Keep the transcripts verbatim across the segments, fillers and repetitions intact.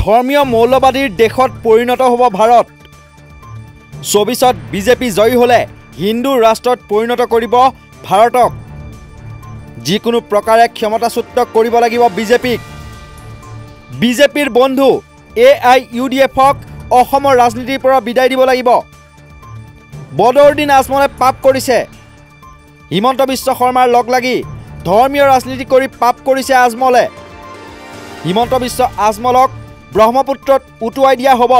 ধৰ্মীয় মৌলবাদীৰ দেশত পৰিণত হ'ব ভাৰত। চৌবিশত বিজেপি জয়ী হ'লে হিন্দু ৰাষ্ট্ৰত পৰিণত কৰিব ভাৰতক। যিকোনো প্ৰকাৰে ক্ষমতাচ্যুত কৰিব লাগিব বিজেপিক। বিজেপিৰ বন্ধু এ আই ইউ ডি এফক অসমৰ ৰাজনীতিৰ পৰা বিদায় দিব লাগিব। বদৰুদ্দিন আজমলে পাপ কৰিছে। হিমন্ত বিশ্ব শৰ্মাৰ লগ লাগি ধৰ্মীয় ৰাজনীতি কৰি পাপ কৰিছে আজমলে। হিমন্ত বিশ্ব আজমলক ব্ৰহ্মপুত্ৰত উটুৱাই দিয়া হ'ব।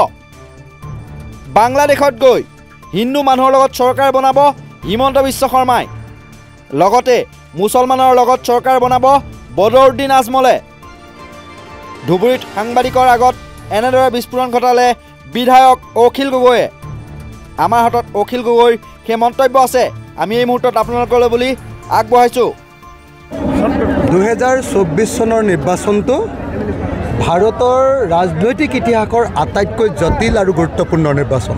বাংলাদেশত গৈ হিন্দু মানুহৰ লগত চৰকাৰ বনাব হিমন্ত বিশ্ব শৰ্মাই। লগতে মুছলমানৰ লগত চৰকাৰ বনাব বদৰুদ্দিন আজমলে। ধুবুৰীত সাংবাদিকৰ আগত এনেদৰে বিস্ফোৰণ ঘটালে বিধায়ক অখিল গগৈয়ে। আমাৰ হাতত অখিল গগৈৰ সেই মন্তব্য আছে, আমি এই মুহূৰ্তত আপোনালোকলৈ বুলি আগবঢ়াইছোঁ। দুহেজাৰ চৌব্বিছ চনৰ নিৰ্বাচনটো ভাৰতৰ ৰাজনৈতিক ইতিহাসৰ আটাইতকৈ জটিল আৰু গুৰুত্বপূৰ্ণ নিৰ্বাচন।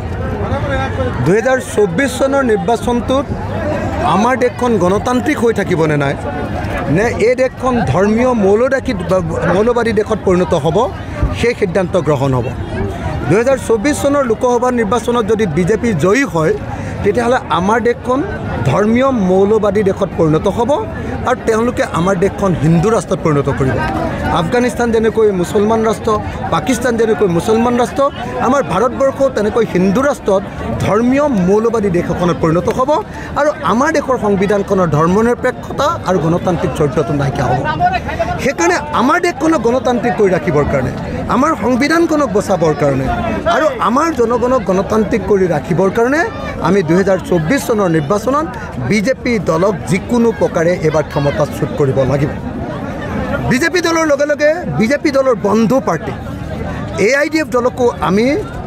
দুহেজাৰ চৌব্বিছ চনৰ নিৰ্বাচনটোত আমাৰ দেশখন গণতান্ত্ৰিক হৈ থাকিবনে নাই, নে এই দেশখন ধৰ্মীয় মৌলবাদী মৌলবাদী দেশত পৰিণত হ'ব, সেই সিদ্ধান্ত গ্ৰহণ হ'ব। দুহেজাৰ চৌব্বিছ চনৰ লোকসভা নিৰ্বাচনত যদি বিজেপি জয়ী হয়, তেতিয়াহ'লে আমাৰ দেশখন ধৰ্মীয় মৌলবাদী দেশত পৰিণত হ'ব আৰু তেওঁলোকে আমাৰ দেশখন হিন্দু ৰাষ্ট্ৰত পৰিণত কৰিব। আফগানিস্তান যেনেকৈ মুছলমান ৰাষ্ট্ৰ, পাকিস্তান যেনেকৈ মুছলমান ৰাষ্ট্ৰ, আমাৰ ভাৰতবৰ্ষও তেনেকৈ হিন্দু ৰাষ্ট্ৰত ধৰ্মীয় মৌলবাদী দেশ এখনত পৰিণত হ'ব আৰু আমাৰ দেশৰ সংবিধানখনৰ ধৰ্মনিৰপেক্ষতা আৰু গণতান্ত্ৰিক চৰিত্ৰটো নাইকিয়া হ'ব। সেইকাৰণে আমাৰ দেশখনক গণতান্ত্ৰিক কৰি ৰাখিবৰ কাৰণে, আমাৰ সংবিধানখনক বচাবৰ কাৰণে আৰু আমাৰ জনগণক গণতান্ত্ৰিক কৰি ৰাখিবৰ কাৰণে আমি দুহেজাৰ চৌব্বিছ চনৰ নিৰ্বাচনত বিজেপি দলক যিকোনো প্ৰকাৰে এবাৰ ক্ষমতাচ্যুত কৰিব লাগিব। বিজেপি দলৰ লগে লগে বিজেপি দলৰ বন্ধু party A I D F দলকো আমি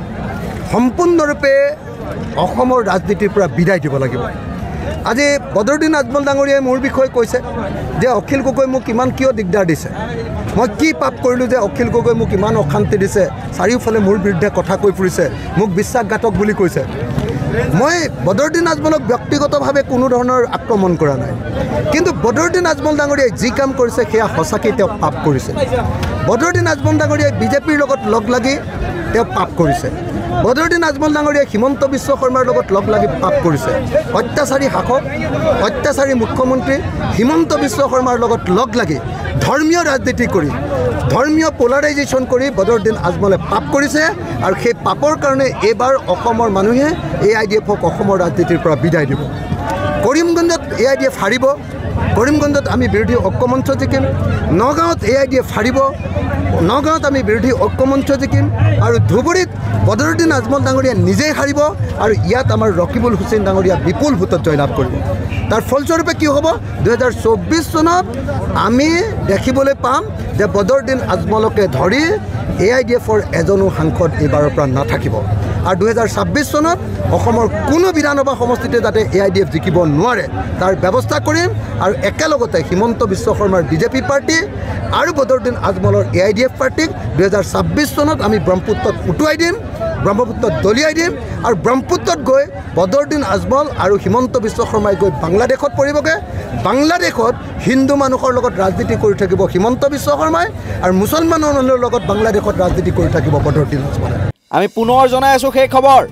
সম্পূৰ্ণৰূপে অসমৰ ৰাজনীতিৰ পৰা বিদায় দিব লাগিব। আজি বদৰুদ্দিন আজমল ডাঙৰীয়াই মোৰ বিষয়ে কৈছে যে অখিল গগৈ মোক ইমান কিয় দিগদাৰ দিছে, মই কি পাপ কৰিলোঁ যে অখিল গগৈ মোক ইমান অশান্তি দিছে, চাৰিওফালে মোৰ বিৰুদ্ধে কথা কৈ ফুৰিছে, মোক বিশ্বাসঘাতক বুলি কৈছে। মই বদৰুদ্দিন আজমলক ব্যক্তিগতভাৱে কোনো ধৰণৰ আক্ৰমণ কৰা নাই, কিন্তু বদৰুদ্দিন আজমল ডাঙৰীয়াই যি কাম কৰিছে সেয়া সঁচাকৈ তেওঁ পাপ কৰিছে। বদৰুদ্দিন আজমল ডাঙৰীয়াই বিজেপিৰ লগত লগ লাগি তেওঁ পাপ কৰিছে। বদৰুদ্দিন আজমল ডাঙৰীয়াই হিমন্ত বিশ্ব শৰ্মাৰ লগত লগ লাগি পাপ কৰিছে। অত্যাচাৰী শাসক, অত্যাচাৰী মুখ্যমন্ত্ৰী হিমন্ত বিশ্ব শৰ্মাৰ লগত লগ লাগি ধৰ্মীয় ৰাজনীতি কৰি, ধৰ্মীয় পলাৰাইজেশ্যন কৰি বদৰুদ্দিন আজমলে পাপ কৰিছে আৰু সেই পাপৰ কাৰণে এইবাৰ অসমৰ মানুহে এ আই ডি এফক অসমৰ ৰাজনীতিৰ পৰা বিদায় দিব। কৰিমগঞ্জত এ আই ডি এফ হাৰিব, কৰিমগঞ্জত আমি বিৰোধী ঐক্যমঞ্চ জিকিম, নগাঁৱত এ আই ডি এফ হাৰিব, নগাঁৱত আমি বিৰোধী ঐক্যমঞ্চ জিকিম আৰু ধুবুৰীত বদৰুদ্দিন আজমল ডাঙৰীয়া নিজেই হাৰিব আৰু ইয়াত আমাৰ ৰকিবুল হুছেইন ডাঙৰীয়া বিপুল ভোটত জয়লাভ কৰিব। তাৰ ফলস্বৰূপে কি হ'ব, দুহেজাৰ চৌব্বিছ চনত আমি দেখিবলৈ পাম যে বদৰুদ্দিন আজমলকে ধৰি এ আই ডি এফৰ এজনো সাংসদ এইবাৰৰ পৰা নাথাকিব আৰু দুহেজাৰ ছাব্বিছ চনত অসমৰ কোনো বিধানসভা সমষ্টিতে যাতে এ আই ডি এফ জিকিব নোৱাৰে তাৰ ব্যৱস্থা কৰিম আৰু একেলগতে হিমন্ত বিশ্ব শৰ্মাৰ বিজেপি পাৰ্টি আৰু বদৰুদ্দিন আজমলৰ এ আই ডি এফ পাৰ্টিক দুহেজাৰ ছাব্বিছ চনত আমি ব্ৰহ্মপুত্ৰত উটুৱাই দিম, ব্ৰহ্মপুত্ৰত দলিয়াই দিম আৰু ব্ৰহ্মপুত্ৰত গৈ বদৰুদ্দিন আজমল আৰু হিমন্ত বিশ্ব শৰ্মাই গৈ বাংলাদেশত পৰিবগৈ। বাংলাদেশত হিন্দু মানুহৰ লগত ৰাজনীতি কৰি থাকিব হিমন্ত বিশ্ব শৰ্মাই আৰু মুছলমান মানুহৰ লগত বাংলাদেশত ৰাজনীতি কৰি থাকিব বদৰুদ্দিন আজমলে। আমি পুনৰ জনাই আছোঁ সেই খবৰ,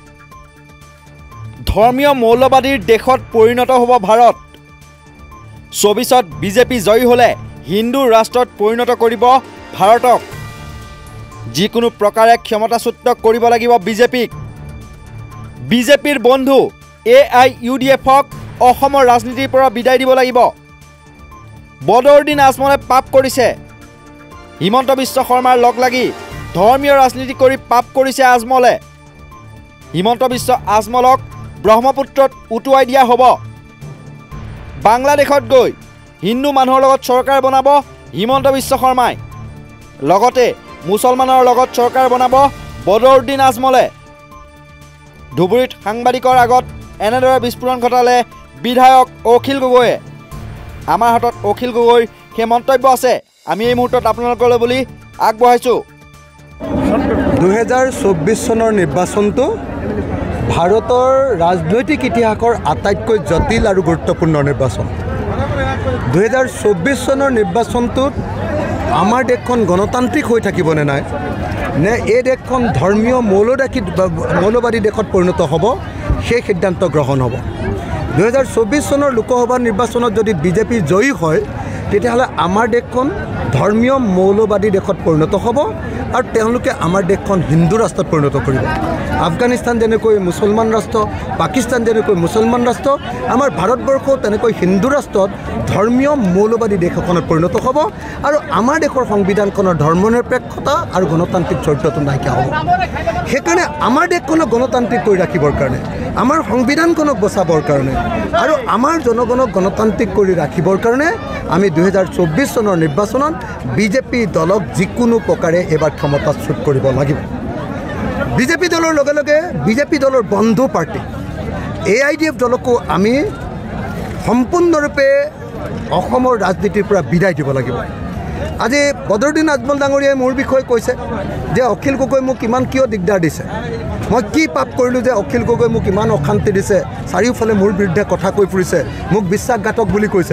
ধৰ্মীয় মৌলবাদীৰ দেশত পৰিণত হ'ব ভাৰত। চৌবিশত বিজেপি জয়ী হ'লে হিন্দু ৰাষ্ট্ৰত পৰিণত কৰিব ভাৰতক। যিকোনো প্ৰকাৰে ক্ষমতাচ্যুত কৰিব লাগিব বিজেপিক। বিজেপিৰ বন্ধু এ আই ইউ ডি এফক অসমৰ ৰাজনীতিৰ পৰা বিদায় দিব লাগিব। বদৰুদ্দিন আজমলে পাপ কৰিছে। হিমন্ত বিশ্ব শৰ্মাৰ লগ লাগি ধৰ্মীয় ৰাজনীতি কৰি পাপ কৰিছে আজমলে। হিমন্ত বিশ্ব আজমলক ব্ৰহ্মপুত্ৰত উটুৱাই দিয়া হ'ব। বাংলাদেশত গৈ হিন্দু মানুহৰ লগত চৰকাৰ বনাব হিমন্ত বিশ্ব শৰ্মাই। লগতে মুছলমানৰ লগত চৰকাৰ বনাব বদৰুদ্দিন আজমলে। ধুবুৰীত সাংবাদিকৰ আগত এনেদৰে বিস্ফোৰণ ঘটালে বিধায়ক অখিল গগৈয়ে। আমাৰ হাতত অখিল গগৈৰ সেই মন্তব্য আছে, আমি এই মুহূৰ্তত আপোনালোকলৈ বুলি আগবঢ়াইছোঁ। দুহেজাৰ চৌব্বিছ চনৰ নিৰ্বাচনটো ভাৰতৰ ৰাজনৈতিক ইতিহাসৰ আটাইতকৈ জটিল আৰু গুৰুত্বপূৰ্ণ নিৰ্বাচন। দুহেজাৰ চৌব্বিছ চনৰ নিৰ্বাচনটোত আমাৰ দেশখন গণতান্ত্ৰিক হৈ থাকিবনে নাই, নে এই দেশখন ধৰ্মীয় মৌলবাদী মৌলবাদী দেশত পৰিণত হ'ব, সেই সিদ্ধান্ত গ্ৰহণ হ'ব। দুহেজাৰ চৌব্বিছ চনৰ লোকসভা নিৰ্বাচনত যদি বিজেপি জয়ী হয়, তেতিয়াহ'লে আমাৰ দেশখন ধৰ্মীয় মৌলবাদী দেশত পৰিণত হ'ব আৰু তেওঁলোকে আমাৰ দেশখন হিন্দু ৰাষ্ট্ৰত পৰিণত কৰিব। আফগানিস্তান যেনেকৈ মুছলমান ৰাষ্ট্ৰ, পাকিস্তান যেনেকৈ মুছলমান ৰাষ্ট্ৰ, আমাৰ ভাৰতবৰ্ষও তেনেকৈ হিন্দু ৰাষ্ট্ৰত ধৰ্মীয় মৌলবাদী দেশ এখনত পৰিণত হ'ব আৰু আমাৰ দেশৰ সংবিধানখনৰ ধৰ্মনিৰপেক্ষতা আৰু গণতান্ত্ৰিক চৰিত্ৰটো নাইকিয়া হ'ব। সেইকাৰণে আমাৰ দেশখনক গণতান্ত্ৰিক কৰি ৰাখিবৰ কাৰণে, আমাৰ সংবিধানখনক বচাবৰ কাৰণে আৰু আমাৰ জনগণক গণতান্ত্ৰিক কৰি ৰাখিবৰ কাৰণে আমি দুহেজাৰ চৌব্বিছ চনৰ নিৰ্বাচনত বিজেপি দলক যিকোনো প্ৰকাৰে এবাৰ ক্ষমতাচ্যুত কৰিব লাগিব। বিজেপি দলৰ লগে লগে বিজেপি দলৰ বন্ধু party A I D F দলকো আমি সম্পূৰ্ণৰূপে অসমৰ ৰাজনীতিৰ পৰা বিদায় দিব লাগিব। আজি বদৰুদ্দিন আজমল ডাঙৰীয়াই মোৰ বিষয়ে কৈছে যে অখিল গগৈ মোক ইমান কিয় দিগদাৰ দিছে, মই কি পাপ কৰিলোঁ যে অখিল গগৈ মোক ইমান অশান্তি দিছে, চাৰিওফালে মোৰ বিৰুদ্ধে কথা কৈ ফুৰিছে, মোক বিশ্বাসঘাতক বুলি কৈছে।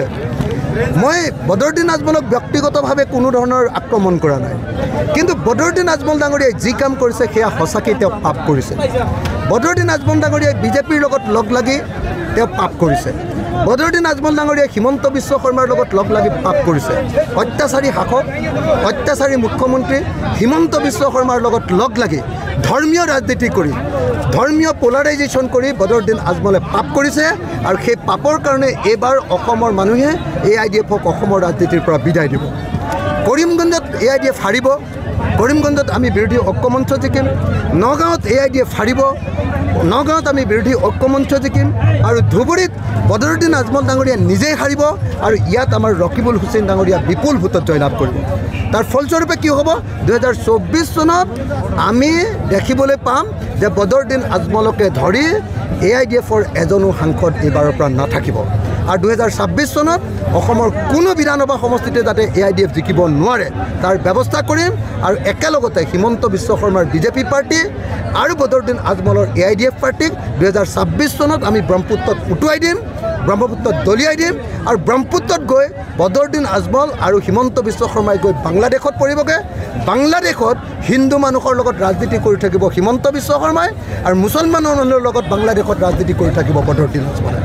মই বদৰুদ্দিন আজমলক ব্যক্তিগতভাৱে কোনো ধৰণৰ আক্ৰমণ কৰা নাই, কিন্তু বদৰুদ্দিন আজমল ডাঙৰীয়াই যি কাম কৰিছে সেয়া সঁচাকৈ তেওঁ পাপ কৰিছে। বদৰুদ্দিন আজমল ডাঙৰীয়াই বিজেপিৰ লগত লগ লাগি তেওঁ পাপ কৰিছে। বদৰুদ্দিন আজমল ডাঙৰীয়াই হিমন্ত বিশ্ব শৰ্মাৰ লগত লগ লাগি পাপ কৰিছে। অত্যাচাৰী শাসক, অত্যাচাৰী মুখ্যমন্ত্ৰী হিমন্ত বিশ্ব শৰ্মাৰ লগত লগ লাগি ধৰ্মীয় ৰাজনীতি কৰি, ধৰ্মীয় পোলাৰাইজেশ্যন কৰি বদৰুদ্দিন আজমলে পাপ কৰিছে আৰু সেই পাপৰ কাৰণে এইবাৰ অসমৰ মানুহে এ আই ডি এফক অসমৰ ৰাজনীতিৰ পৰা বিদায় দিব। কৰিমগঞ্জত এ আই ডি এফ হাৰিব, কৰিমগঞ্জত আমি বিৰোধী ঐক্যমঞ্চ জিকিম, নগাঁৱত এ আই ডি এফ হাৰিব, নগাঁৱত আমি বিৰোধী ঐক্যমঞ্চ জিকিম আৰু ধুবুৰীত বদৰুদ্দিন আজমল ডাঙৰীয়া নিজেই হাৰিব আৰু ইয়াত আমাৰ ৰকিবুল হুছেইন ডাঙৰীয়া বিপুল ভোটত জয়লাভ কৰিব। তাৰ ফলস্বৰূপে কি হ'ব, দুহেজাৰ চৌব্বিছ চনত আমি দেখিবলৈ পাম যে বদৰুদ্দিন আজমলকে ধৰি এ আই ডি এফৰ এজনো সাংসদ এইবাৰৰ পৰা নাথাকিব আৰু দুহেজাৰ ছাব্বিছ চনত অসমৰ কোনো বিধানসভা সমষ্টিতে যাতে এ আই ডি এফ জিকিব নোৱাৰে তাৰ ব্যৱস্থা কৰিম আৰু একেলগতে হিমন্ত বিশ্ব শৰ্মাৰ বিজেপি পাৰ্টি আৰু বদৰুদ্দিন আজমলৰ এ আই ডি এফ পাৰ্টিক দুহেজাৰ ছাব্বিছ চনত আমি ব্ৰহ্মপুত্ৰত উটুৱাই দিম, ব্ৰহ্মপুত্ৰত দলিয়াই দিম আৰু ব্ৰহ্মপুত্ৰত গৈ বদৰুদ্দিন আজমল আৰু হিমন্ত বিশ্ব শৰ্মাই গৈ বাংলাদেশত পৰিবগৈ। বাংলাদেশত হিন্দু মানুহৰ লগত ৰাজনীতি কৰি থাকিব হিমন্ত বিশ্ব শৰ্মাই আৰু মুছলমান মানুহৰ লগত বাংলাদেশত ৰাজনীতি কৰি থাকিব বদৰুদ্দিন আজমলে।